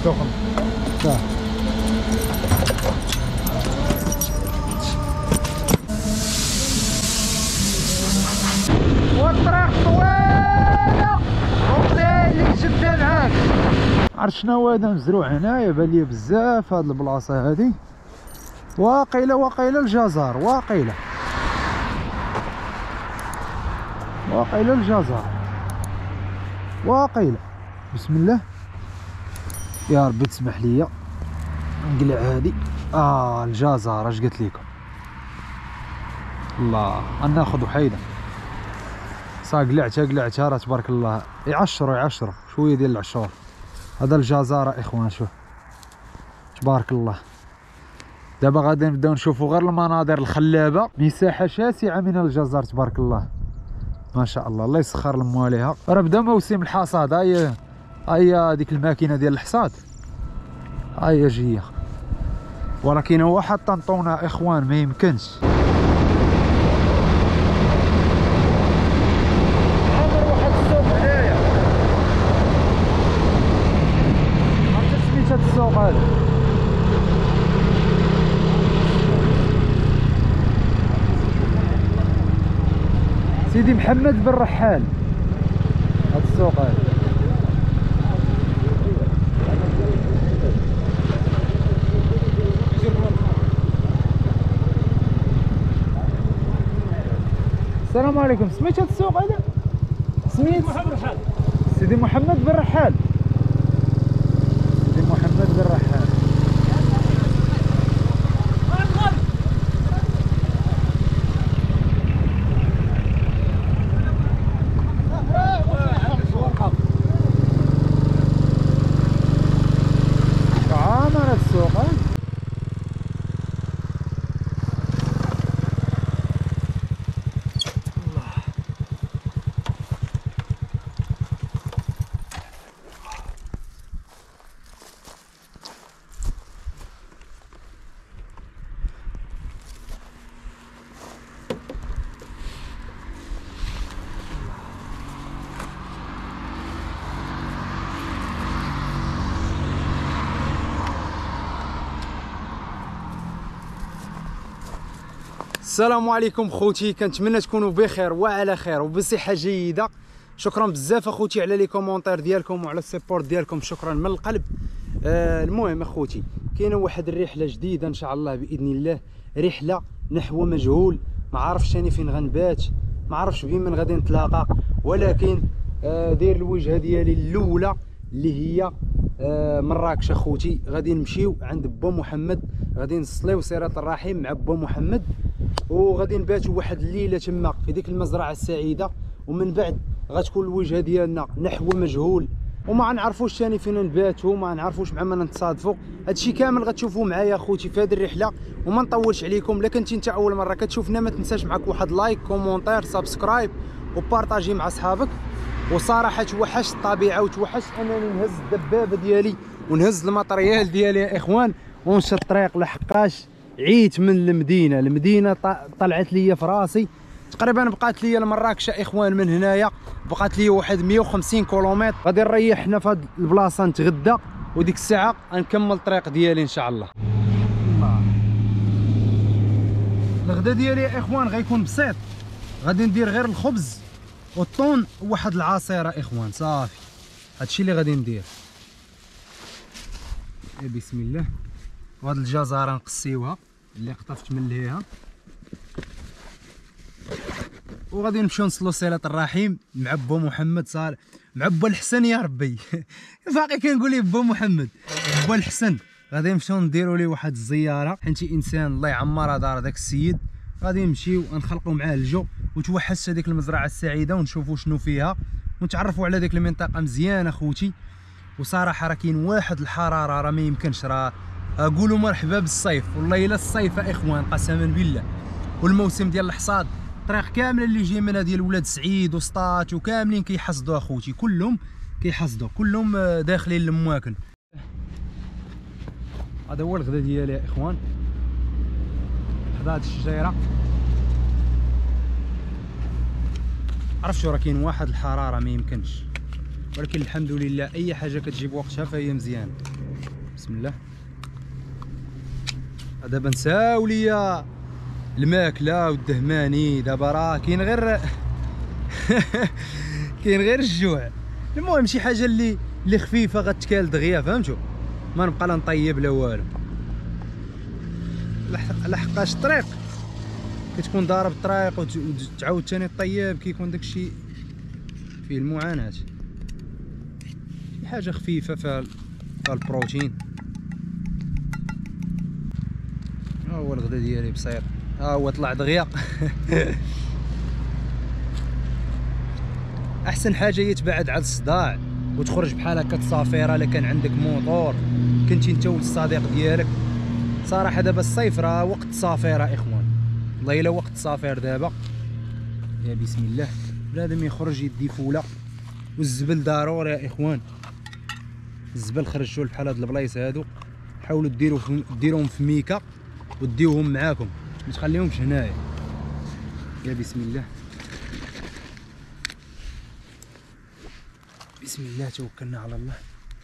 سخن صح. والطريق طويله اللي جبتها معاك. عرفت شنو هذا مزروع هنايا؟ بان لي بزاف هاد البلاصه هادي. واقيله الجزر، واقيله الجزر، واقيله. بسم الله يا ربي تسمح لي نقلع هادي. الجزر اش قلت لكم. الله غناخذ وحيده قلعتها راه تبارك الله. يعشروا شويه ديال العشور. هذا الجزر اخوان، شوف تبارك الله. دابا غادي نبداو نشوفوا غير المناظر الخلابه. مساحه شاسعه من الجزر تبارك الله ما شاء الله. الله يسخر المواليها. راه بدا موسم الحصاد. هي ديك الماكينه ديال الحصاد هي جايه، ولكن هو حط طنطونه اخوان ما يمكنش. عامر واحد السوق هنايا. عرفت سميت هاد السوق هذا؟ سيدي محمد بن رحال. هاد السوق هذا السلام عليكم. سميت هاد السوق هذا؟ سميت سيدي محمد بن رحال. سيدي محمد بن رحال. عامر هاد السوق ها. السلام عليكم خوتي، كنتمنى تكونوا بخير وعلى خير وبصحه جيده. شكرا بزاف اخوتي على لي كومونتير ديالكم وعلى السيبورت ديالكم، شكرا من القلب. المهم اخوتي كاينه واحد الرحله جديده ان شاء الله باذن الله، رحله نحو مجهول. ما عرفتش انا فين غنبات، ما عرفتش بين من غادي نتلاقى، ولكن داير الوجهه ديالي الاولى اللي هي مراكش اخوتي. غادي نمشيو عند با محمد، غادي نصليو صله الرحم مع با محمد، وغادي نباتوا واحد الليله تما في ديك المزرعه السعيده، ومن بعد غتكون الوجهه ديالنا نحو مجهول، وما نعرفوش ثاني فين نباتوا، ما نعرفوش مع من نتصادفوا. هادشي كامل غتشوفوه معايا اخوتي في هذه الرحله، وما نطولش عليكم. لكن انت اول مره كتشوفنا ما تنساش معك واحد لايك، كومونتير، سبسكرايب، وبارطاجي مع صحابك. وصراحه توحشت الطبيعه وتوحشت انني نهز الدبابه ديالي ونهز الماتريال ديالي يا اخوان ونمشي الطريق، لحقاش عيت من المدينه طلعت لي في راسي. تقريبا بقات لي لمراكش اخوان من هنايا بقات لي واحد 150 كيلومتر. غادي نريح هنا في هذه البلاصه نتغدى، وديك الساعه غنكمل الطريق ديالي ان شاء الله. الغدا ديالي يا اخوان غيكون بسيط، غادي ندير غير الخبز والطون وواحد العصيره اخوان، صافي هادشي اللي غادي ندير. بسم الله. وهاد الجزره نقسيوها اللي قطفت من لهيها، وغادي نمشيو نصلو صله الرحيم مع با محمد صالح، مع با الحسن يا ربي باقي كنقول ليه با محمد، با الحسن. غادي نمشيو نديرو ليه واحد الزياره، حيت انسان الله يعمرها دار داك السيد. غادي نمشيو نخلقوا معاه الجو، وتوحشت هذيك المزرعه السعيده ونشوفوا شنو فيها، ونتعرفوا على ديك المنطقه مزيان اخوتي. وصراحه راه كاين واحد الحراره راه ما يمكنش، راه قولوا مرحبا بالصيف، والله الا الصيف اخوان قسما بالله. والموسم ديال الحصاد، الطريق كامله اللي جاي منها ديال ولاد سعيد وسطات وكاملين كيحصدوا اخوتي، كلهم كيحصدوا، كلهم داخلين للمواكن. هذا هو الغدا ديالي يا اخوان، حدا هاد الشجيره. عرفتوا راه كاين واحد الحراره ما يمكنش، ولكن الحمد لله اي حاجه كتجيب وقتها فهي مزيانه. بسم الله. دابا نساو ليا الماكله والدهماني، دابا راه كاين غير كاين غير الجوع. المهم شي حاجه اللي خفيفه غتكال دغيا، فهمتوا؟ ما نبقى لا نطيب لا والو، لحقاش الطريق كتكون ضارب الطريق وتعاود ثاني طيب، كيكون داكشي فيه المعاناه. شي حاجه خفيفه فيها البروتين. ها هو الغدا ديالي بسيط، ها هو طلع دغيا احسن حاجه هي تبعد على الصداع وتخرج بحال هكا تصافيره. الا كان عندك موطور كنتي انت والصديق ديالك، صراحه دابا الصيف راه وقت صافيره اخوان، والله الا وقت صافير دابا. يا بسم الله، بنادم يخرج يدي فوله. والزبل ضروري يا اخوان، الزبل خرجوه بحال هاد البلايص هادو، حاولوا ديروهم في ميكا وديوهم معاكم، ما تخليهمش هنايا. يا بسم الله، بسم الله، توكلنا على الله.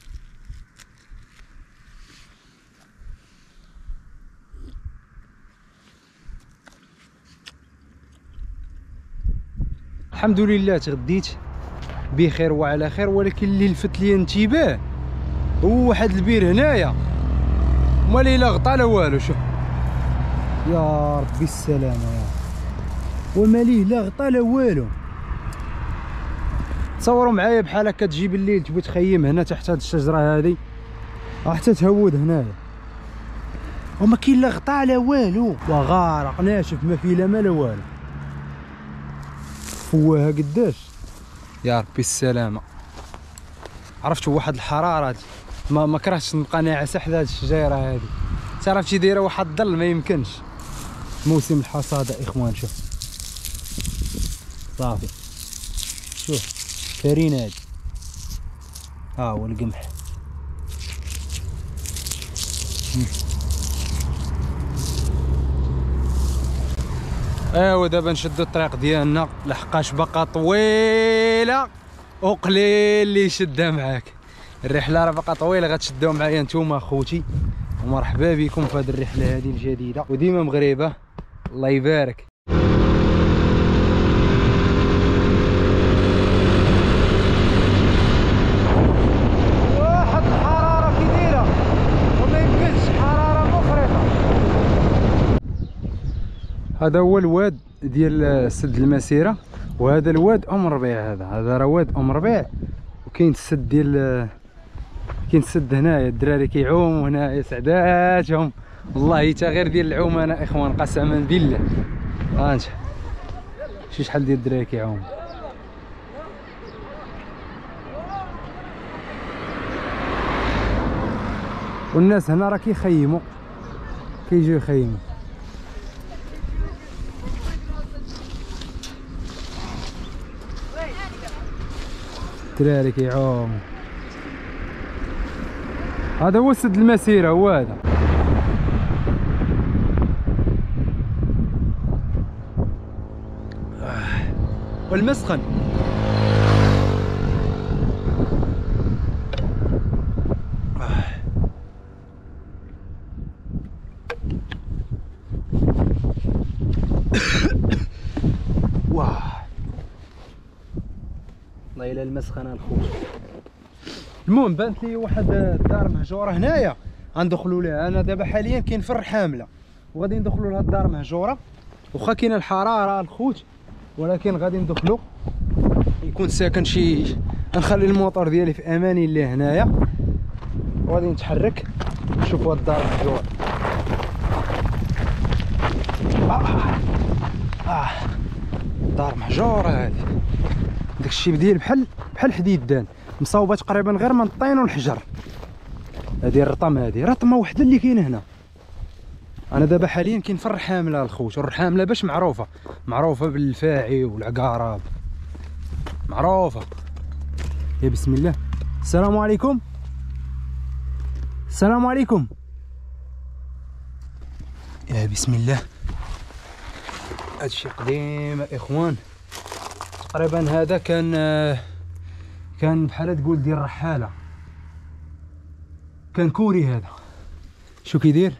الحمد لله تغديت بخير وعلى خير. ولكن اللي لفت لي الانتباه هو واحد البير هنايا، مالي لا غطا لا والو. شوف يا ربي السلامه، يا وماليه لا غطا لا والو. تصوروا معايا بحال هكا تجي بالليل تبغي تخيم هنا تحت هاد الشجره هادي، حتى تهود هنايا وما كاين لا غطا لا والو، وغارق ناشف ما فيه لا ما لا والو. فواها قداش يا ربي السلامه. عرفتوا واحد الحراره ما كرهتش نبقى ناعس حدا هاد الشجيره هادي. تعرفتي دايره واحد الظل ما يمكنش. موسم الحصاد اخوان. شوف صافي، شوف فارين هادي، ها هو القمح. ايوا دابا نشدو الطريق ديالنا، لحقاش باقا طويله وقليل اللي يشدها معاك. الرحله راه باقا طويله، غتشدوها معايا نتوما اخوتي. ومرحبا بكم في هذه الرحله هذه الجديده وديما مغربه. الله يبارك. واحد الحراره كي دايره وما يمكنش، حراره مفرطه. هذا هو الواد ديال سد المسيره، وهذا الواد ام ربيع. هذا راه واد ام ربيع. وكاين السد ديال كاين السد هنايا، الدراري كيعوموا هنايا سعداتهم والله. تا غير ديال العوم انا اخوان قسما بالله. ها انت شي شحال ديال الدراري كيعوموا. والناس هنا راه كيخيموا، كيجيو يخيموا. الدراري كيعوموا. هذا هو سد المسيره، هو هذا. والمسخن واه والله الا المسخنه الخوت. المهم بانت لي واحد الدار مهجوره هنايا غندخلوا ليها. انا دابا حاليا كاين في الرحامله وغادي ندخلوا لهاد الدار مهجوره، واخا كاينه الحراره الخوت ولكن غادي ندخلوا. يكون ساكن شي، نخلي الموطور ديالي في امان الله هنايا وغادي نتحرك. شوفوا هاد الدار مهجوره. دار مهجوره هادي، داكشي ديال بحال الحديدان، مصاوبه تقريبا غير من الطين والحجر. هادي الرطم، هادي رطمه وحده اللي كاينه هنا. انا دابا حاليا كاين في الرحامله الخوت. والرحامله باش معروفه بالفاعي والعقارب، معروفه. يا بسم الله. السلام عليكم، السلام عليكم. يا بسم الله. هادشي قديم يا اخوان. تقريبا هذا كان كان بحال تقول ديال الرحاله، كان كوري هذا. شو كيدير؟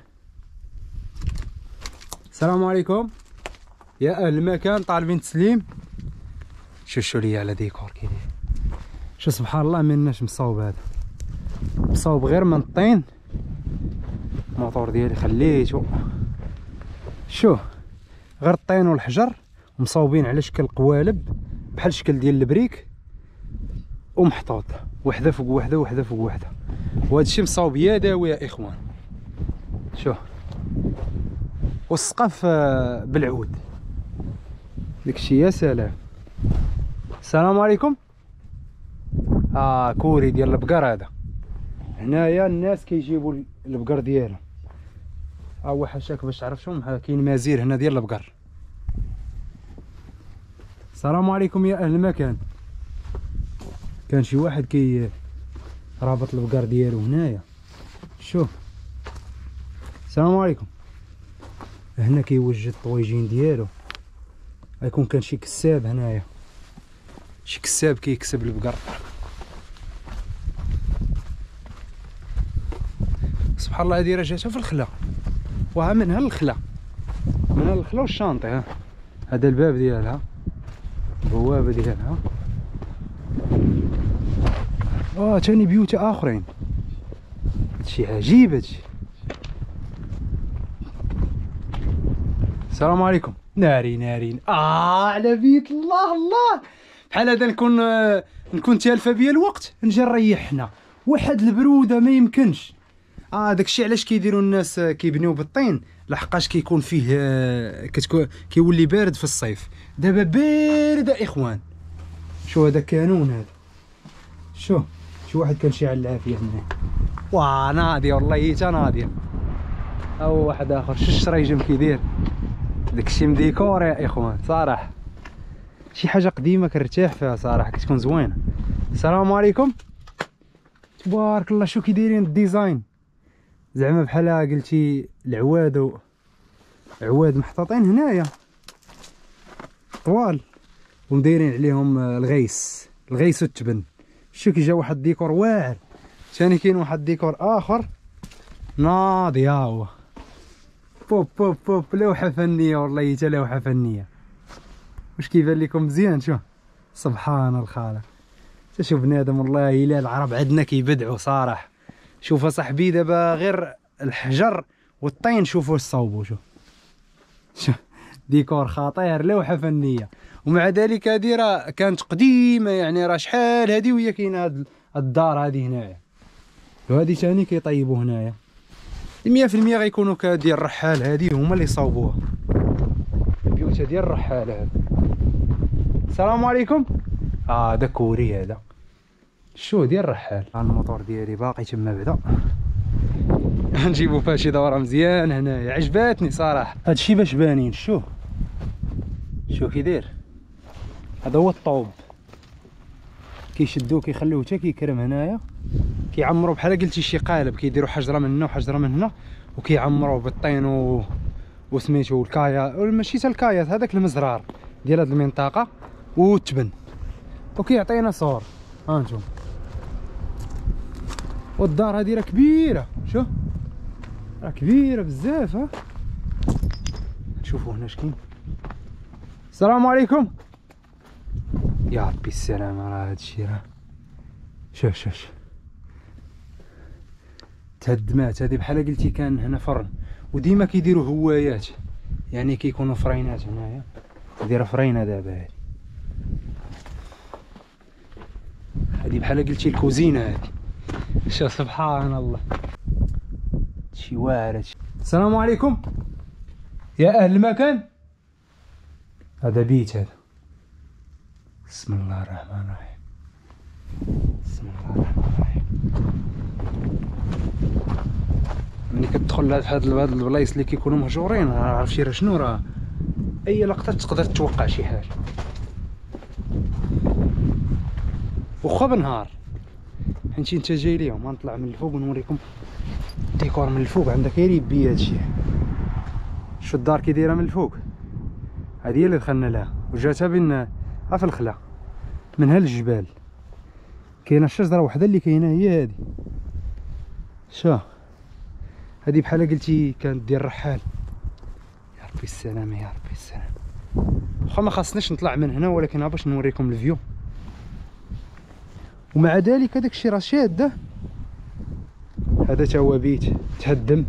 السلام عليكم يا اهل المكان، طالبين تسليم. شو لي على ديكور كيدير. شو سبحان الله، مناش مصاوب هذا، مصاوب غير من الطين. الموتور ديالي خليته شو غير الطين والحجر، ومصاوبين على شكل قوالب بحال شكل ديال البريك، ومحطوط وحده فوق وحده وحده فوق وحده، وهذا الشيء مصاوب يدوي يا اخوان. شو والسقف بالعود داكشي. يا سلام. السلام عليكم. كوري ديال البقر هذا. هنايا الناس كيجيبوا البقر ديالهم. حاشاك باش تعرف شنو كاين مازير هنا ديال البقر. السلام عليكم يا اهل المكان. كان شي واحد رابط البقر ديالو هنايا. شوف. السلام عليكم. هنا كيوجد الطويجين ديالو. غيكون كان شي كساب هنايا، شي كساب كيكسب البقر. سبحان الله، هذه راه جاتها في الخلا، وها منها الخلا، منها الخلا والشانطي. هذا الباب ديالها، البوابه ديالها. تاني بيوت اخرين. هادشي عجيب هادشي. السلام عليكم. نارين على بيت الله. بحال هذا نكون تالفه بيا الوقت، نجي نريح هنا. واحد البروده ما يمكنش. داكشي علاش كيديروا الناس كيبنيو بالطين، لحقاش كيكون فيه كيولي بارد في الصيف. دابا بارد اخوان. شو هذا كانون هذا. شي واحد كان شي على العافيه هنا. ناضيه والله، حتى ناضيه. او واحد اخر. شو الشريجم كيدير. داكشي مديكور يا اخوان صراحه. شي حاجه قديمه كنرتاح فيها صراحه، كتكون زوينه. السلام عليكم. تبارك الله. شو كيدايرين الديزاين، زعما بحال قلتي العواد عواد محطوطين هنايا طوال، ومدايرين عليهم الغيس والتبن. شو كي جا واحد الديكور واعر. ثاني كاين واحد الديكور اخر ناضي. هو بوب لوحه فنيه والله، حتى لوحه فنيه. واش كيبان لكم مزيان؟ شو سبحان الخالق. شوف بنادم والله، الا العرب عندنا كيبدعوا صراحه. شوف صاحبي دابا غير الحجر والطين شوفوا صاوبوا. شوف ديكور خطير، لوحه فنيه. ومع ذلك هذه راه كانت قديمه، يعني راه شحال هذه وهي كاينه هاد الدار هذه هنايا. وهذه ثاني كيطيبوا هنايا 100% غيكونوا كديال الرحال. هذه هما اللي صاوبوها، البيوت ديال الرحال هذا. السلام عليكم. هذا كوري هذا. شو ديال الرحال. الموتور ديالي باقي تما بعدا. نجيبو فيها شي دوره مزيان هنايا. عجباتني صراحه هادشي باش بانين. شو كيدير. هذا هو الطوب، كيشدوه كيخلوه حتى كيكرم هنايا. كيعمروا بحال قلتي شي قالب، كيديروا حجره من هنا وحجره من هنا، وكيعمروا بالطين وسميتو الكايا، ماشي حتى الكايات، هذاك المزرار ديال هاد المنطقه والتبن، وكيعطينا صور. هانتوما. والدار هادي راه كبيره. شوف راه كبيره بزاف. شوفوا هنا شكاين. السلام عليكم. يا ربي السلامه. راه هادشي راه شوف تهدمات. هذه بحال قلتي كان هنا فرن، وديما كيديروا هوايات، يعني كيكونوا فرينات هنايا. دايره فرينه دابا. هذه بحال قلتي الكوزينه هذه. شوف سبحان الله، شي واعر. السلام عليكم يا اهل المكان. هذا بيت هذا. بسم الله الرحمن الرحيم. بسم الله الرحمن الرحيم. ملي كتدخل لهاد البلايص اللي كيكونوا مهجورين، ما عرفتش راه شنو، راه اي لقطه تقدر تتوقع شي حاجه. واخا بالنهار، حيت انت جاي ليهم. غنطلع من الفوق ونوريكم الديكور من الفوق. عندك غير يبي هادشي. شو الدار كي دايره من الفوق. هذه هي اللي دخلنا لها، وجاتها بين في الخلا منها الجبال. كاينه الشجره وحده اللي كاينه هي هذه. شا هذه بحال قلتي كانت ديال الرحال. يا ربي السلامه يا ربي السلامه. واخا ما خاصناش نطلع من هنا ولكن باش نوريكم الفيو. ومع ذلك هذاك الشيء راه شاده. هذا تا هو بيت تهدم.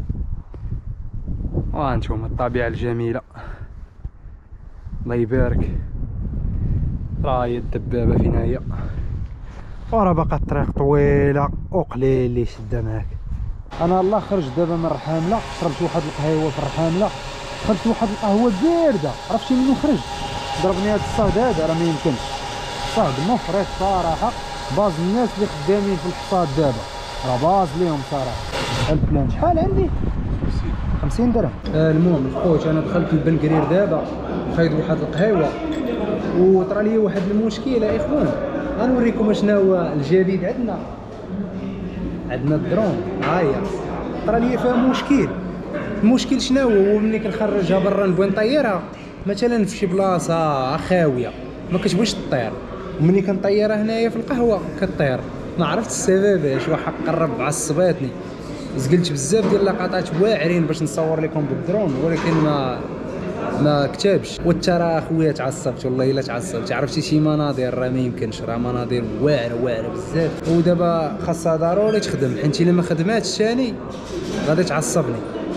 وانتم الطبيعه الجميله الله يبارك. راه هي الدبابه فين هي. وراه باقا الطريق طويله وقليل اللي شده معاك. انا الله خرج دابا من الرحامله، شربت واحد القهيوه في الرحامله، خرجت واحد القهوه بارده. عرفتي منين خرج؟ ضربني هذا الصهد هذا راه ما يمكنش. صهد مفرط صراحه. باز الناس اللي خدامين في الحصاد دابا راه باز ليهم صراحه. البلان شحال عندي؟ 50 درهم. المهم الخوت انا دخلت لبن قرير دابا خايد واحد القهيوه وطرا لي واحد المشكله يا اخوان. غنوريكم شنو هو الجديد عندنا الدرون. ها هي طرا لي فيها مشكل. المشكل شنو هو ملي كنخرجها برا نبغي نطيرها مثلا في شي بلاصه خاويه ما كتبغيش تطير، وملي كنطيرها هنايا في القهوه كطير. ما عرفت السبب اش. واحد قرب عصباتني، زقلت بزاف ديال اللقطات واعرين باش نصور لكم بالدرون ولكن ما كتبش. والترى اخويا تعصبت والله الا تعصبت. عرفتي شي مناظر راه ما يمكنش، راه مناظر واعره بزاف. ودابا خاصها ضروري تخدم حيت الا ما خدماتش ثاني غادي تعصبني.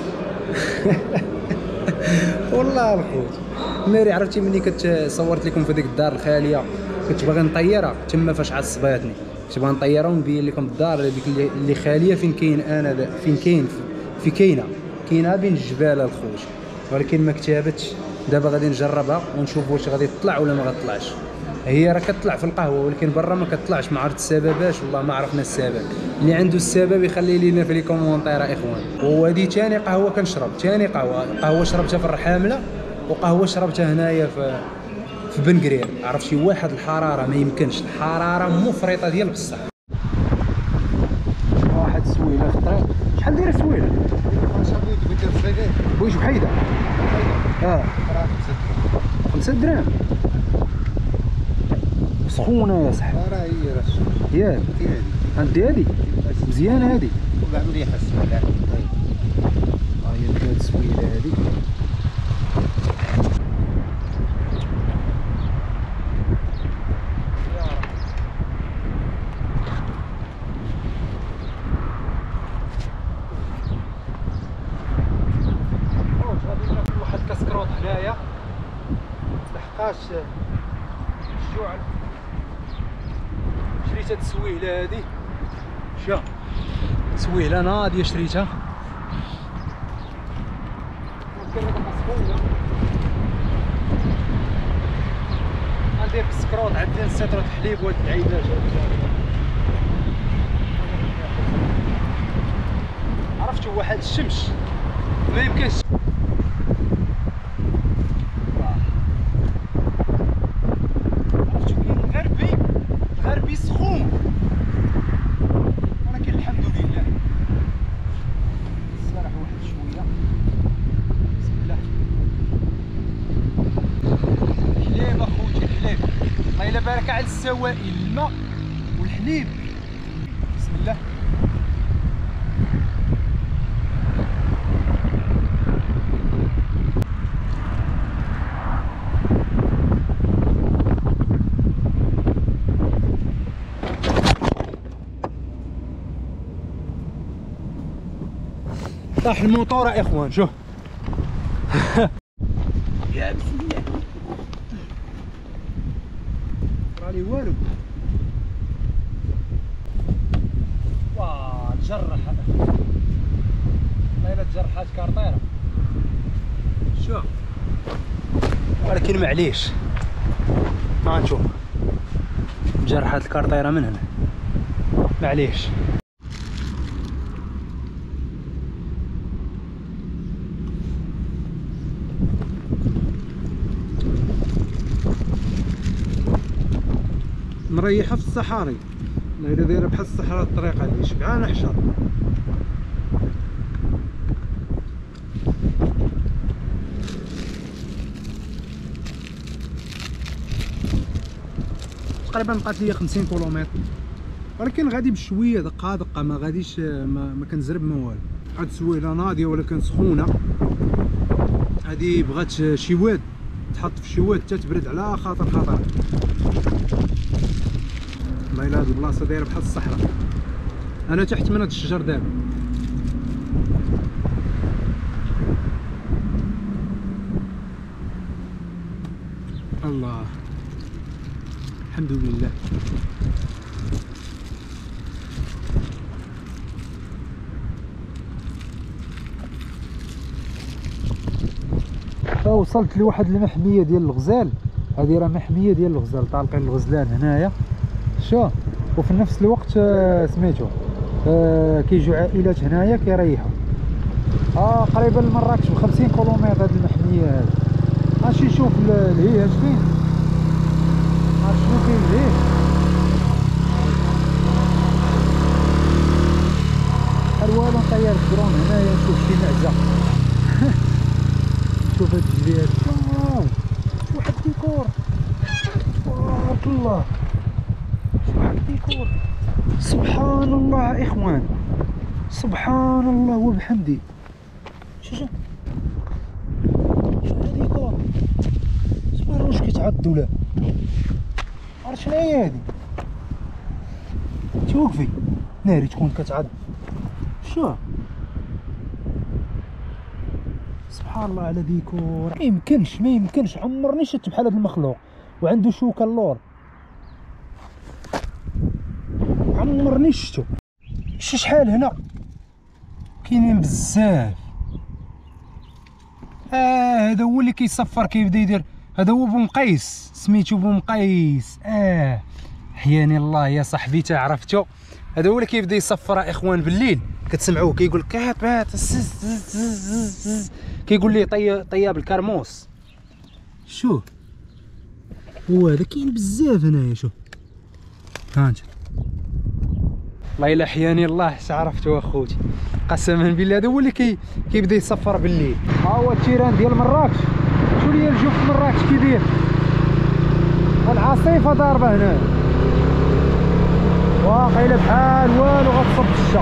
والله الخوت ناري. عرفتي ملي صورت لكم في ديك الدار الخاليه كنت باغي نطيرها تما فاش عصباتني. كنت باغي نطيرها ونبين لكم الدار هذيك اللي خاليه فين كاين انا فين كاين في كاينه بين الجبال الخوت ولكن ما كتابتش. دابا غادي نجربها ونشوف واش غادي تطلع ولا ما غتطلعش. هي راه كتطلع في القهوه ولكن برا ما كتطلعش. ما عرفت السبب اش والله ما عرفنا السبب. اللي عنده السبب يخلي لينا في لي كومونتير اخوان. وهذه ثاني قهوه كنشرب، ثاني قهوه شربتها في الرحامله وقهوه شربتها هنايا في بن قرير. عرفتي واحد الحراره ما يمكنش، الحراره مفرطه ديال بصح. واحد السويله في الطريق. شحال دايره السويله؟ واش بحيده؟ 5 دراهم. سخونه يا صاحبي. راه هي ياك هادي هادي مزيانه هادي وكاع مليحه السويله. ها هي هاد السويله هادي. واحد كاسكروط هنايا متلحقاش الجوع. شريت هاد السويله هادي. شا سويله ناضيه شريتها. غندير كسكروط عندي نسيطرو الحليب وهاد العيدات. عرفتو واحد الشمس ما يمكنش. الغربي سخون ولكن الحمد لله. الصراحه واحد شويه. بسم الله. الحليب اخوتي الحليب. الله الا بارك على السوائل الماء والحليب. بسم الله. طاح الموطور يا اخوان. شوف. يا بسم الله. راني والو. واه تجرح هذا. والله الا تجرحات كارطيره. شوف ولكن معليش ما نشوف جرحات الكارطيره من هنا معليش. مريحه في الصحاري. والله الا دايره بحال الصحراء الطريق هذه شبعانه حشر. تقريبا بقات لي 50 كيلومتر ولكن غادي بشويه دقه دقه، ما غاديش ما كنزرب ما والو. هاد السويله ناضيه ولكن سخونه، هادي بغات شي واد تحط في شي واد حتى تبرد على خاطر خطر. والله الا هاد البلاصه دايره بحال الصحراء. انا تحت من هاد الشجر دابا. الله الحمد لله. فوصلت لواحد المحميه ديال الغزال. هذه راه محميه ديال الغزال، طالقين الغزلان هنايا شو. وفي نفس الوقت سميتو كيجيو عائلات هنايا كيريحوا. قريبه لمراكش ب50 كيلومتر هذه المحميه هذه. غنمشي نشوف الهيئه اش كاين، عرفت شنو كاين ليه. بحال والو نطير الدرون هنايا نشوف شي معزه. شوف هاد الجبال، واحد الديكور تبارك الله. شوف واحد الديكور سبحان الله اخوان، سبحان الله وبحمده. شوف الديكور، سبحان الله. واش كيتعض ولا عرفت شنو هي هادي؟ توقفي ناري تكون كتعض. شوف سبحان الله على ديكور. ما يمكنش عمرني شفت بحال هذا المخلوق. وعنده شوكه اللور، عمرني شفتو. شحال هنا كاينين بزاف. هذا هو اللي كيصفر، كيبدا يدير. هذا هو بومقيس، سميتو بومقيس. حياني الله يا صاحبي تا عرفتو. هذا هو اللي كيبدا يصفر اخوان بالليل، كتسمعوه كيقول كات بات كيقول لي طياب الكرموس. شوف هو هذا كاين بزاف هنايا. شوف ها انت، والله الا حياني الله عرفتو اخوتي قسما بالله. هذا هو اللي كيبدا يصفر بالليل. ها هو التيران ديال مراكش. شوف لي الجو في مراكش كي داير، والعاصفه ضاربه هنا واقيلا بحال والو غتصب الشتا.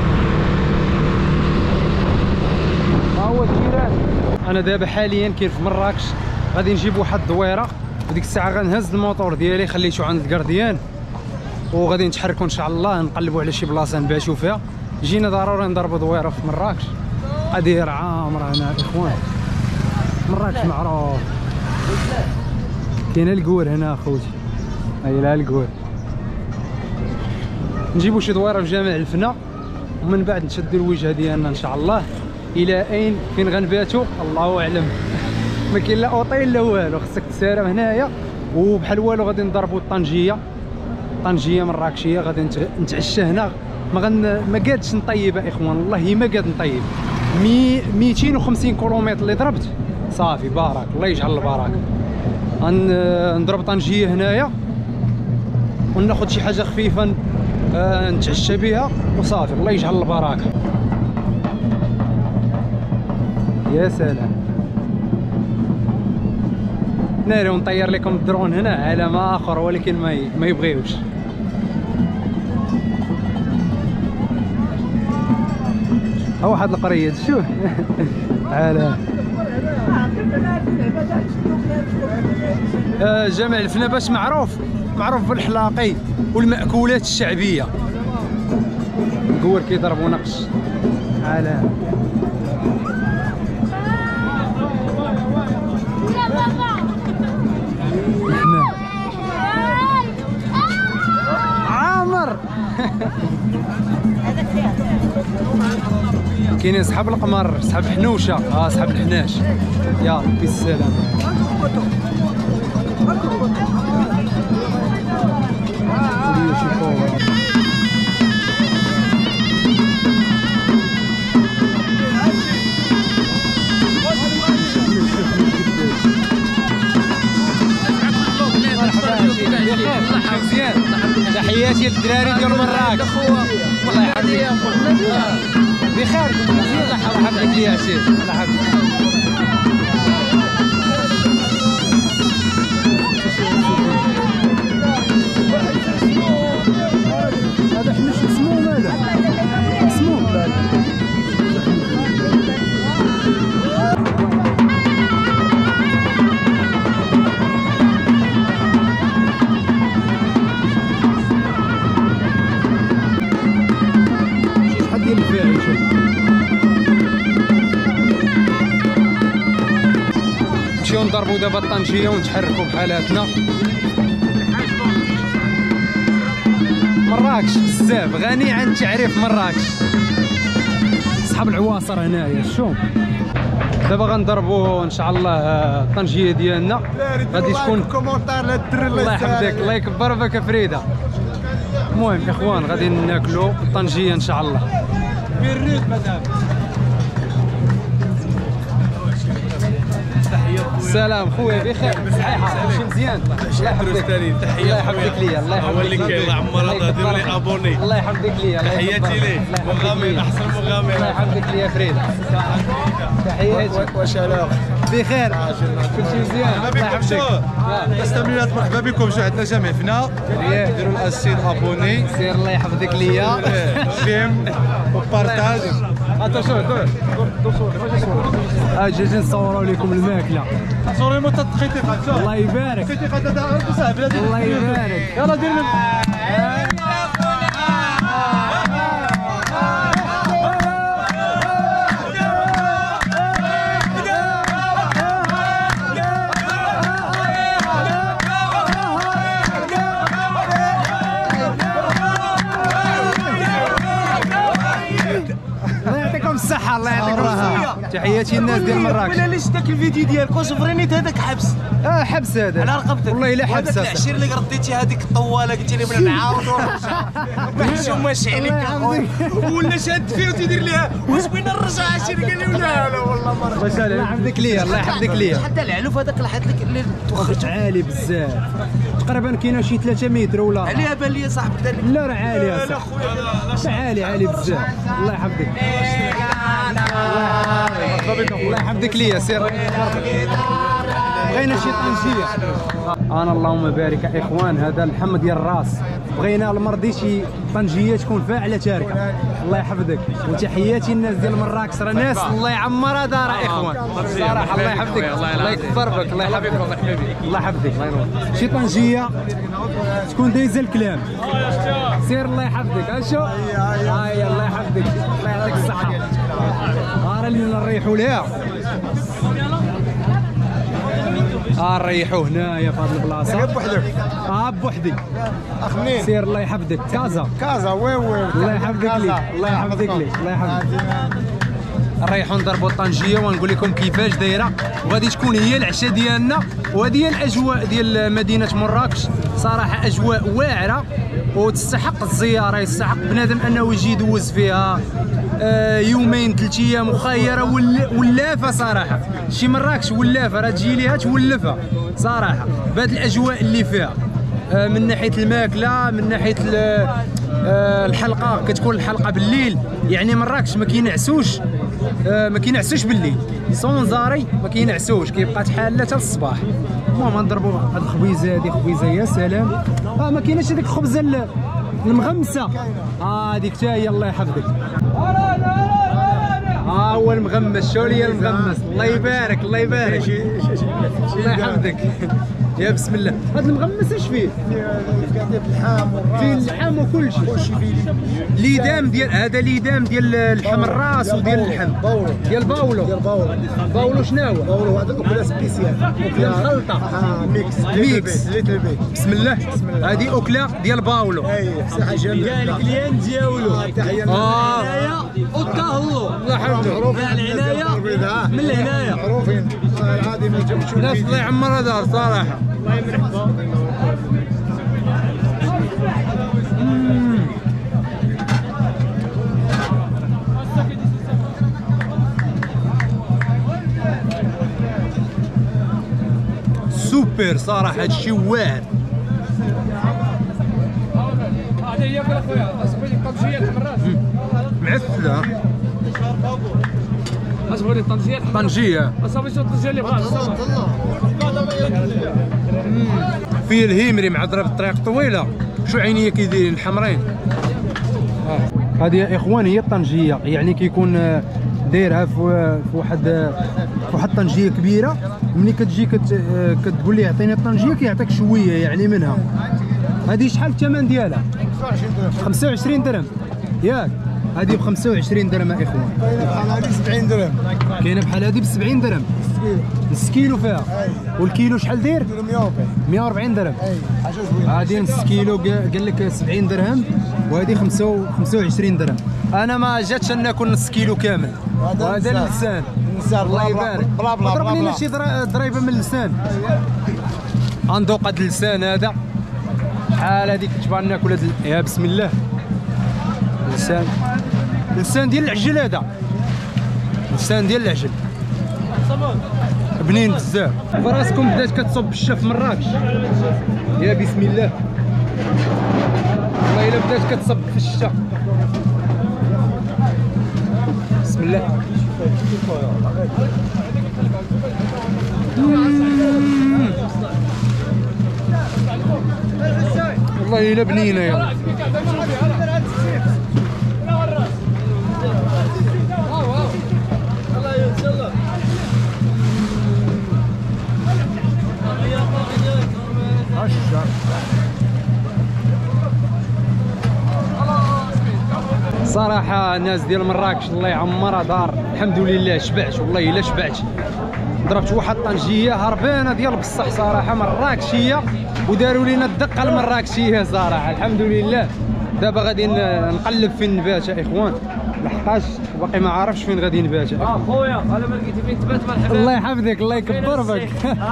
ها هو التيران. انا دابا حاليا كاين في مراكش، غادي نجيب واحد الدويره. وديك الساعه غنهز الموطور ديالي خليته عند الكارديان، وغادي نتحركوا ان شاء الله نقلبوا على شي بلاصه نباتوا فيها. جينا ضروري نضربوا دويره في مراكش. قدير عامره هنا اخوان، مراكش معروف. كاين الكور هنا اخوتي، هاي لا الكور. نجيبوا شي دويره في جامع الفنا، ومن بعد نشدوا الوجهه ديالنا ان شاء الله الى فين غنباتوا الله اعلم. ما كاين لا اوطيل لا والو، خصك تسارم هنايا. وبحال والو غادي نضربوا الطنجيه مراكشيه، غادي نتعشى هنا. ما قادش نطيب اخوان، والله ما قاد نطيب. 250 كيلومتر اللي ضربت صافي. بارك الله يجعل البركه. نضرب طنجيه هنايا وناخذ شي حاجه خفيفه نتعشى بها وصافي. الله يجعل البركه. يا سلام ناري. ونطير لكم الدرون هنا عالم اخر، ولكن ما يبغيوش. ها واحد القرية شوف عالم. جامع الفنا باش معروف بالحلاقي والمأكولات الشعبية. الكور كيضربوا نقش عالم. عامر كاينين صحاب القمر، صحاب حنوشه، صحاب الحناش. يلا بالسلامه. مزيان. تحياتي للدراري ديال مراكش، الله يحفظك. بخير الله يحفظك يا شيخ. الله يحفظك. ونضربوا دابا الطنجيه ونتحركوا بحالاتنا. مراكش بزاف غني عن تعريف مراكش. صحاب العواصر هنايا شوف. دابا غنضربوا ان شاء الله الطنجيه ديالنا. غادي تكون كومونتير للدري الله يحفظك الله يكبر بك فريده. المهم اخوان غادي ناكلوا الطنجيه ان شاء الله. السلام خويا بخير صحيحه ماشي مزيان. الله يحفظك الله يحفظك ليا الله يحفظك لك الله عمر هذا دير لي ابوني. الله يحفظك ليا تحياتي ليه مغامر احسن مغامر. الله يحفظك ليا فريده. تحياتي واش على بخير كلشي مزيان الله يحفظك. مستمعينا مرحبا بكم شاهدنا جميعنا. ديروا الاسين ابوني سير الله يحفظك ليا. جيم وبارطاج. جاي نصوروا لكم الماكله. صوري مو تدقيتي الله يبارك الله يبارك. يلا دير الصحة الله يعطيكم الصحة. تحياتي الناس ديال مراكش. ولا ليش داك الفيديو ديالك واش فرينيت هذاك حبس؟ حبس هذا على رقبتك والله الا حبس. هذاك العشير اللي رديتي هذيك الطواله قلتي لي بلا نعاود ونرجع ماشي عليك ولا شاد فيه وتيدير ليها واش بغينا نرجع عشير قال لي لا والله ما الله يحفظك ليا الله يحفظك ليا. حتى العلوف هذاك لاحظ لك اللي توخرج عالي بزاف تقريبا كاينه شي 3 متر ولا عليها بان لي صاحبك دار لا راه عالي لا خويا عالي بزاف. الله يحفظك الله يحفظك ليا. سير بغينا شي طنجيه. انا اللهم بارك يا اخوان هذا اللحم ديال الراس بغينا المرضي شي طنجيه تكون فاعله تاركه. الله يحفظك وتحياتي الناس ديال مراكش راه ناس الله يعمرها دار اخوان صراحه. الله يحفظك الله يكبر بك الله يحفظك الله يحفظك شي طنجيه تكون دايزه الكلام. سير الله يحفظك اشو هاي الله يحفظك الله يعطيك الصحه. راه اللي نريحوا ليها نريحوا هنايا في هذه البلاصه بوحدك بوحدي. منين سير الله يحفظك كازا وين الله يحفظك لي الله يحفظك لي الله يحفظك. نريحوا نضربوا الطنجيه ونقول لكم كيفاش دايره وغادي تكون هي العشاء ديالنا. وهذه هي الاجواء ديال مدينه مراكش صراحه اجواء واعره وتستحق الزياره. يستحق بنادم انه يجي يدوز فيها يومين 3 ايام مخيره ولافه صراحه. شي مراكش ولافه راه تجي ليها تولفها صراحه بهذه الاجواء اللي فيها من ناحيه الماكله من ناحيه الحلقه. كتكون الحلقه بالليل يعني مراكش ما كينعسوش بالليل صونزاري ما كينعسوش كيبقى تحاله حتى الصباح. المهم نضربوا هاد الخبيزه هادي خبيزه يا سلام. ما كايناش هذيك الخبزه المغمسه هذيك حتى هي الله يحفظك. هو المغمس شو لي المغمس الله يبارك الله يبارك الله يحفظك. يا بسم الله هذا المغمس اش فيه؟ فيه اللحم وكل شيء. ليدام ديال هذا ليدام ديال اللحم الراس وديال اللحم ديال باولو شنو هو؟ باولو هذا اكله سبيسيال اكله مخلطه ميكس بسم الله. هذه اكله ديال باولو صحه جميله. كاع الكليان ديالو العنايه والتهلو الله يحفظك العنايه من الهنايا معروفين العادي ما تشوف ناس الله يعمرها دار صراحه. الله يمرحبا. سوبر صراحه هادشي واعر. هذه هي اخويا اصبري الطنجيه الحمراء معسله اصبري الطنجيه طنجيه اصبري الطنجيه اللي بغات فيه الهيمري معضره بالطريق طويله. شو عينيه كيديرين الحمرين. هذه يا اخوان هي الطنجيه يعني كيكون دايرها في واحد الطنجيه كبيره. ملي كتجي كتقول ليه عطيني الطنجيه كيعطيك شويه يعني منها. هذه شحال الثمن ديالها؟ 25 درهم ياك. هذه ب 25 درهم يا اخوان. بحال هادي 70 درهم. كاينه بحال هذه ب 70 درهم. نص كيلو فيها. والكيلو شحال داير؟ 140 درهم. حاجه زوينه. هذه نص كيلو قال لك 70 درهم وهذه 25 درهم. انا ما جاتش ان ناكل نص كيلو كامل. وهذا اللسان. الله يبارك. بلا بلا ضرب لنا بلا. شي ضريبه من اللسان. غندوق هذا اللسان هذا. شحال هذيك تبان ناكل هذا يا بسم الله. اللسان ديال العجل هذا. اللسان ديال العجل. بنين بزاف. فراسكم بدات كتصب الشا في مراكش. يا بسم الله. والله الا بدات كتصب في الشتا. بسم الله. والله الا بنينه يلا. صراحة الناس ديال مراكش الله يعمرها دار. الحمد لله شبعت والله الا شبعت. ضربت واحد طنجية هربانة ديال بصح صراحة مراكشية وداروا لينا الدقة المراكشية صراحة الحمد لله. دابا غادي نقلب فين نبات يا اخوان لحقاش باقي ما عارفش فين غادي نبات. خويا انا ما لقيتي فين تبات مرحبا. الله يحفظك الله يكبر بك.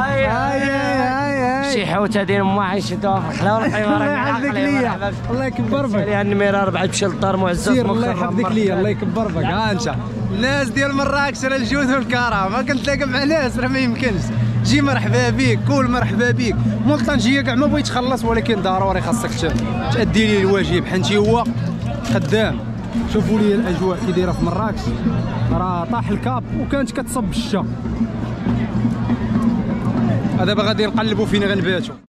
هاي شي حوته ديال ما عيشتوها في الحلاوه الله يحفظك ليا الله يكبر بك. يعني النميره 4 تمشي للدار معزز. سير الله يحفظك ليا الله يكبر بك. ها انت الناس ديال مراكش راه الجود والكرم. ما كنتلاقى مع ناس راه ما يمكنش. جي مرحبا بك كول مرحبا بك. مول طنجيه كاع ما بغيت تخلص ولكن ضروري خاصك تأدي لي الواجب حنتي هو خدام. شوفوا لي الاجواء كي دايره في مراكش. راه طاح الكاب وكانت كتصب الشتا. دابا غادي نقلبوا فين غنباتوا.